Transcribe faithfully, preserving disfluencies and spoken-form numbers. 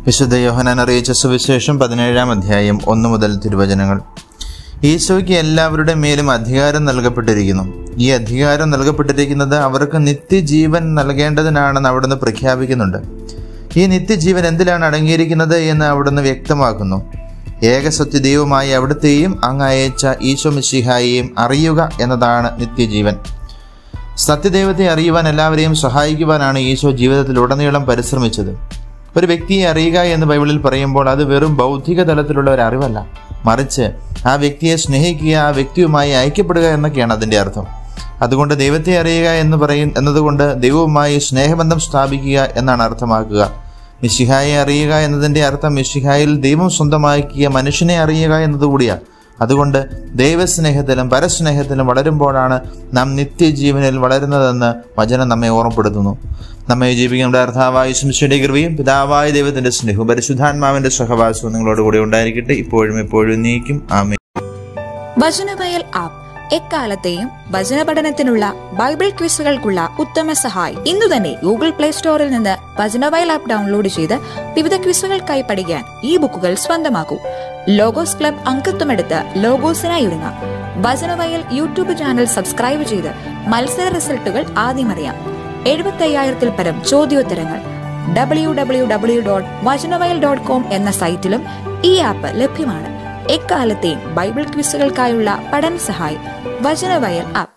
വിശുദ്ധ യോഹന്നാൻ അറിയിച്ച സുവിശേഷം പതിനേഴാം അധ്യായം ഒന്ന് മുതൽ തിരുവചനങ്ങൾ. ഈശോയ്ക്ക് എല്ലാവരുടെ മേലും അധികാരം നൽകപ്പെട്ടിരിക്കുന്നു. ഈ അധികാരം നൽകപ്പെട്ടിരിക്കുന്നത് അവർക്ക് നിത്യജീവൻ നൽകേണ്ടതിനാണെന്ന് അവിടുന്ന് പ്രഖ്യാപിക്കുന്നുണ്ട്. ഈ നിത്യജീവൻ എന്തിലാണ് അടങ്ങിയിരിക്കുന്നത് എന്ന് അവിടുന്ന് വ്യക്തമാക്കുന്നു. ഏകസത്യ ദൈവമായി അവിടുത്തെയും അങ്ങ് അയച്ച ഈശോ മിശിഹായെയും അറിയുക എന്നതാണ് നിത്യജീവൻ. സത്യദൈവത്തെ അറിയുവാൻ എല്ലാവരെയും സഹായിക്കുവാനാണ് ഈശോ ജീവിതത്തിലുടനീളം പരിശ്രമിച്ചത്. ഒരു വ്യക്തിയെ അറിയുക എന്ന് ബൈബിളിൽ പറയുമ്പോൾ അത് വെറും ബൗദ്ധിക തലത്തിലുള്ള ഒരു അറിവല്ല, മറിച്ച് ആ വ്യക്തിയെ സ്നേഹിക്കുക, ആ വ്യക്തിയുമായി ഐക്യപ്പെടുക എന്നൊക്കെയാണ് അതിൻ്റെ അർത്ഥം. അതുകൊണ്ട് ദൈവത്തെ അറിയുക എന്ന് പറയും എന്നതുകൊണ്ട് ദൈവവുമായി സ്നേഹബന്ധം സ്ഥാപിക്കുക എന്നാണ് അർത്ഥമാക്കുക. മിശിഹായെ അറിയുക എന്നതിൻ്റെ അർത്ഥം മിശിഹായിൽ ദൈവം സ്വന്തമാക്കിയ മനുഷ്യനെ അറിയുക എന്നതുകൂടിയാണ്. അതുകൊണ്ട് ദൈവസ്നേഹത്തിലും പരസ്നേഹത്തിലും വളരുമ്പോഴാണ് നാം നിത്യജീവനിൽ വളരുന്നതെന്ന് വചനം നമ്മെ ഓർമ്മപ്പെടുത്തുന്നു. നമ്മെ ജീവിക്കുന്ന കർത്താവായ യേശുമിശിഹായുടെ കൃപയും പിതാവായ ദൈവത്തിന്റെ സ്നേഹവും പരിശുദ്ധാത്മാവിന്റെ സഹവാസവും നിങ്ങളോട് കൂടെ ഉണ്ടായിരിക്കട്ടെ, ഇപ്പോഴും എപ്പോഴും എന്നേക്കും. ആമേൻ. വചനവയൽ ആപ്പ് എക്കാലത്തെയും വചന പഠനത്തിനുള്ള ബൈബിൾ ക്വിസുകൾക്കുള്ള ഉത്തമ സഹായി. ഇന്നു തന്നെ ഗൂഗിൾ പ്ലേ സ്റ്റോറിൽ നിന്ന് വചനവയൽ ആപ്പ് ഡൗൺലോഡ് ചെയ്ത് വിവിധ ക്വിസുകൾക്കായി പഠിക്കാൻ ഈ ബുക്കുകൾ സ്വന്തമാക്കൂ. ലോഗോസ് ക്ലബ് അംഗത്വമെടുത്ത് ലോഗോസിനായി ഒരുങ്ങാം. വചനവയൽ യൂട്യൂബ് ചാനൽ സബ്സ്ക്രൈബ് ചെയ്ത് മത്സര റിസൾട്ടുകൾ ആദ്യം അറിയാം. എഴുപത്തി അയ്യായിരത്തിൽ പരം ചോദ്യോത്തരങ്ങൾ W W W dot Vachanavayal dot com എന്ന സൈറ്റിലും ഈ ആപ്പ് ലഭ്യമാണ്. എക്കാലത്തെയും ബൈബിൾ ക്വിസുകൾക്കായുള്ള പഠന സഹായി വചനവയൽ ആപ്പ്.